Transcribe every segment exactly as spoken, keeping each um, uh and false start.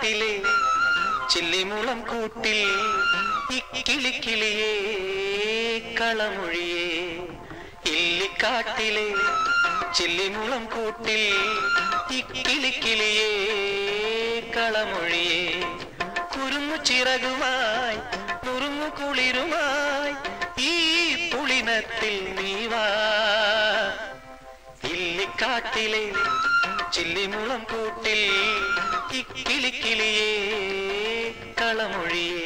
ഇല്ലിക്കാട്ടിലെ ചില്ലിമുളം കൂട്ടിൽ ഇക്കിളിക്കിളിയേ കളമൊഴിയേ ഇല്ലിക്കാട്ടിലെ ചില്ലിമുളം കൂട്ടിൽ ഇക്കിളിക്കിളിയേ കളമൊഴിയേ കുരുന്നു ചിറകുമായി നുറുങ്ങു കുളിരുമായി ഈ പുളിനത്തിൽ നീവാ ഇല്ലിക്കാട്ടിലെ ചില്ലിമുളം കൂട്ടിൽ ഇക്കിളിക്കിളിയേ കളമൊഴിയേ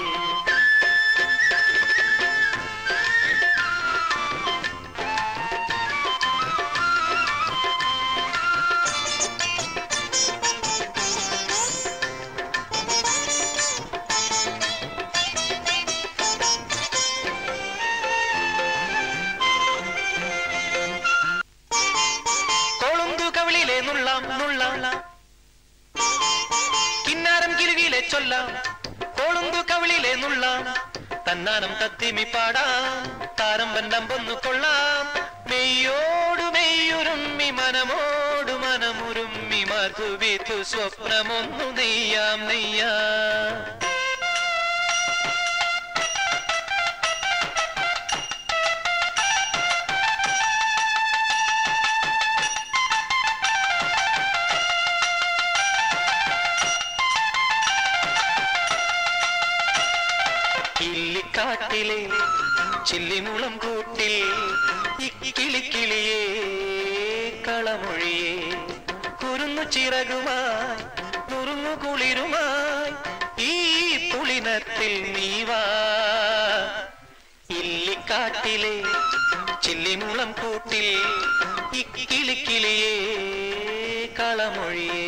കിന്നാരം കിലുകിലെ ചൊല്ലാം കോളുന്തു കവിളിലെ നുള്ളാം തന്നാനം തത്തിമി പാടാം താരമ്പൻ നമ്പൊന്നു കൊള്ളാം മെയ്യോടു മെയ്യുരുമ്മി മനമോടു മനമുരുമ്മി മധുവിധു സ്വപ്നമൊന്നു നെയ്യാം നെയ്യാം ഇല്ലിക്കാട്ടിലെ ചില്ലിമുളം കൂട്ടിൽ ഇക്കിളിക്കിളിയേ കളമൊഴിയേ കുരുന്നു ചിറകുമായി നുറുങ്ങു കുളിരുമായി ഈ പുളിനത്തിൽ നീവാ ഇല്ലിക്കാട്ടിലെ ചില്ലിമുളം കൂട്ടിൽ ഇക്കിളിക്കിളിയേ കളമൊഴിയേ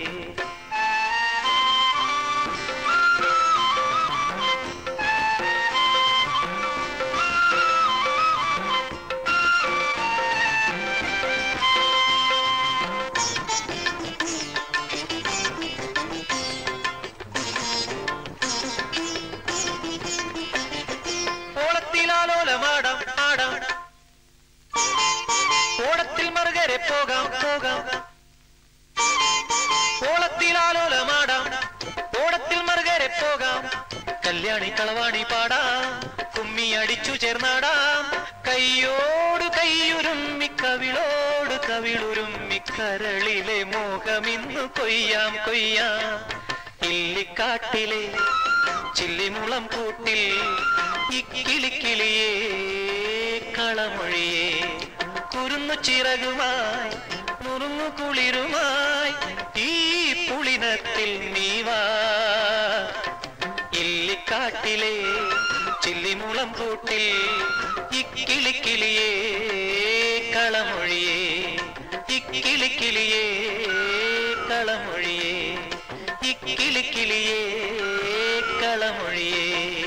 ഓടത്തിൽ മറുകരെ പോകാം പോകാം ഓളത്തിലാലോലമാടാം ഓടത്തിൽ മറുകരെ പോകാം കല്യാണി കളവാണി പാടാം കുമ്മി അടിച്ചു ചേർന്നാടാം കയ്യോട് കയ്യുരുമ്മി കവിളോട് കവിളുരുമ്മി കരളിലെ മോഹമിന്നു കൊയ്യാം കൊയ്യാം ഇല്ലിക്കാട്ടിലെ ചില്ലിമുളം കൂട്ടിൽ ഇക്കിളിക്കിളിയേ കളമൊഴിയേ കുരുന്നു ചിറകുമായി നുറുങ്ങു കുളിരുമായി ഈ പുളിനത്തിൽ നീവാ ഇല്ലിക്കാട്ടിലെ ചില്ലിമുളം കൂട്ടിൽ ഇക്കിളിക്കിളിയേ കളമൊഴിയേ ഇക്കിളിക്കിളിയേ കളമൊഴിയേ ഇക്കിളിക്കിളിയേ കളമൊഴിയേ